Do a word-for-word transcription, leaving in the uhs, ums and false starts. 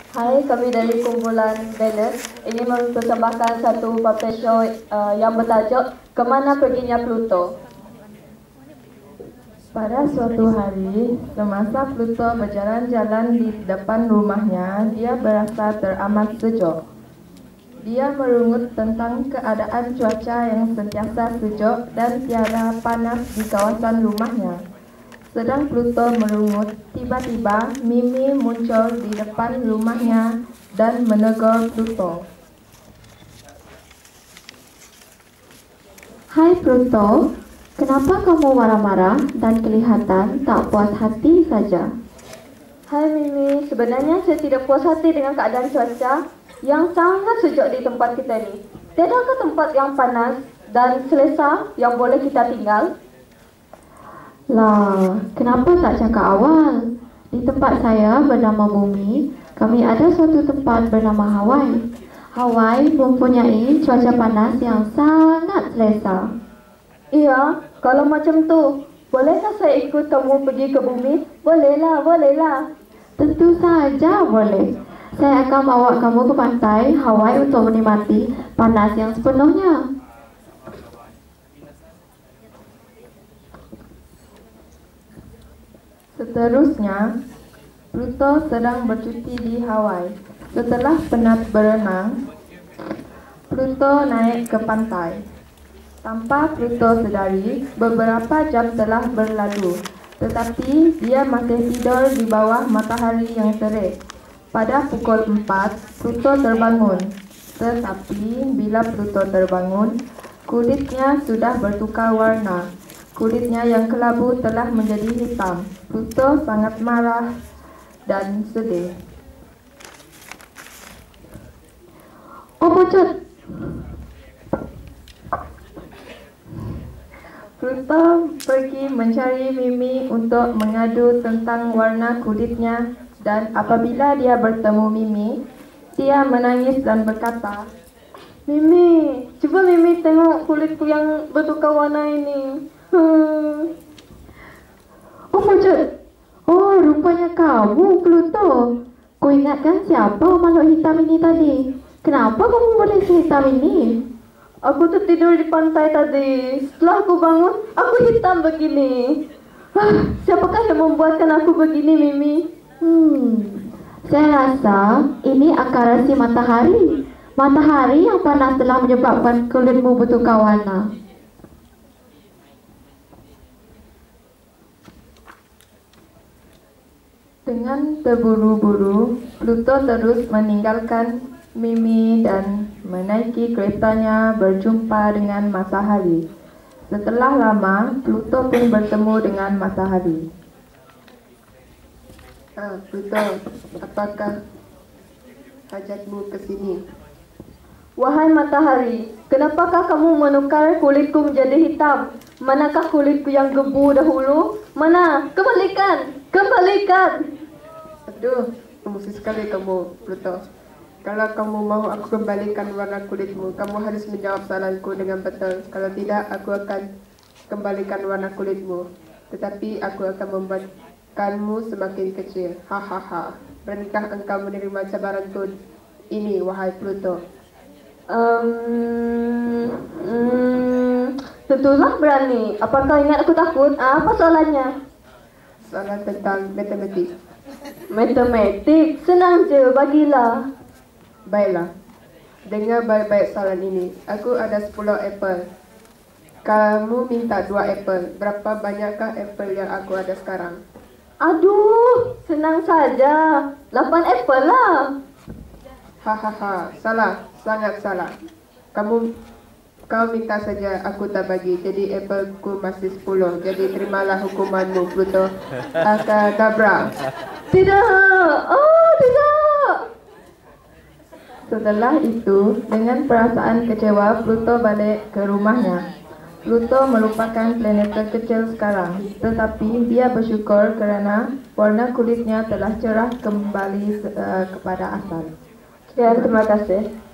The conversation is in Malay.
Hai, kami dari kumpulan Banner ingin mempersembahkan satu puppet show uh, yang bertajuk Kemana Perginya Pluto. Pada suatu hari, semasa Pluto berjalan-jalan di depan rumahnya, dia berasa teramat sejuk. Dia merungut tentang keadaan cuaca yang sentiasa sejuk dan tiada panas di kawasan rumahnya. Sedang Pluto merungut, tiba-tiba Mimi muncul di depan rumahnya dan menegur Pluto. Hai Pluto, kenapa kamu marah-marah dan kelihatan tak puas hati saja? Hai Mimi, sebenarnya saya tidak puas hati dengan keadaan cuaca yang sangat sejuk di tempat kita ini. Tiadakah tempat yang panas dan selesa yang boleh kita tinggal? Lah, kenapa tak cakap awal? Di tempat saya bernama Bumi, kami ada suatu tempat bernama Hawaii. Hawaii mempunyai cuaca panas yang sangat selesa. Iya, kalau macam tu, bolehkah saya ikut kamu pergi ke bumi? Bolehlah, bolehlah. Tentu saja boleh. Saya akan bawa kamu ke pantai Hawaii untuk menikmati panas yang sepenuhnya. Seterusnya, Pluto sedang bercuti di Hawaii. Setelah penat berenang, Pluto naik ke pantai. Tanpa Pluto sedari, beberapa jam telah berlalu, tetapi dia masih tidur di bawah matahari yang terik. Pada pukul empat, Pluto terbangun. Tetapi bila Pluto terbangun, kulitnya sudah bertukar warna. Kulitnya yang kelabu telah menjadi hitam. Pluto sangat marah dan sedih. Oh pucut! Pluto pergi mencari Mimi untuk mengadu tentang warna kulitnya, dan apabila dia bertemu Mimi, dia menangis dan berkata, Mimi, cuba Mimi tengok kulitku yang bertukar warna ini. Hmm. Oh pucut! Oh, rupanya kamu Pluto. Kau ingatkan siapa makhluk hitam ini tadi? Kenapa kamu boleh sehitam ini? Aku tertidur di pantai tadi. Setelah aku bangun, aku hitam begini. Ah, siapakah yang membuatkan aku begini, Mimi? Hmm, saya rasa ini akarasi matahari. Matahari yang panas telah menyebabkan kulitmu bertukar warna. Dengan terburu-buru, Pluto terus meninggalkan Mimi dan menaiki keretanya berjumpa dengan matahari. Setelah lama, Pluto pun bertemu dengan matahari. Ah, Pluto, apakah hajatmu ke sini? Wahai matahari, kenapakah kamu menukar kulitku menjadi hitam? Manakah kulitku yang gebu dahulu? Mana? Kembalikan! Kembalikan! Aduh, emosi sekali kamu, Pluto. Kalau kamu mau aku kembalikan warna kulitmu, kamu harus menjawab soalanku dengan betul. Kalau tidak, aku akan kembalikan warna kulitmu. Tetapi aku akan membuatkanmu semakin kecil. Hahaha. Beranikah engkau menerima cabaranku ini, wahai Pluto? Um, um, tentulah berani. Apakah ingat aku takut? Ah, apa soalannya? Soalan tentang matematik. Matematik? Senang je, bagilah. Baiklah, dengar baik-baik soalan ini. Aku ada sepuluh apple. Kamu minta dua apple. Berapa banyakkah apple yang aku ada sekarang? Aduh, senang saja. Lapan apple lah. Hahaha, salah, sangat salah. Kamu kau minta saja, aku tak bagi. Jadi apple ku masih sepuluh. Jadi terimalah hukumanmu, Pluto. Akadabra. Tidak. Oh, tidak. Setelah itu, dengan perasaan kecewa, Pluto balik ke rumahnya. Pluto merupakan planet terkecil sekarang, tetapi dia bersyukur kerana warna kulitnya telah cerah kembali uh, kepada asal. Sekian, terima kasih.